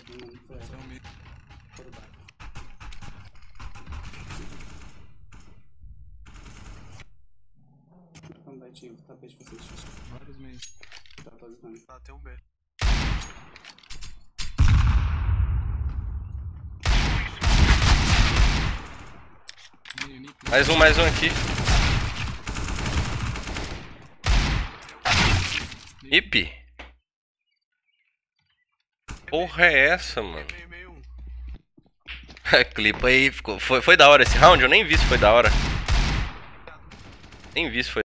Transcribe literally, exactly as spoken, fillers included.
Não, foi essa. São meio. Foi o baixo. Também tinha o tapete pra vocês. Vários meios. Tá fazendo. Ah, tem um B. Meio nick. Mais um, mais um aqui. Ip. Porra é essa, mano? Meio, meio um. Clipa aí, ficou. Foi, foi da hora esse round? Eu nem vi se foi da hora. Nem vi se foi.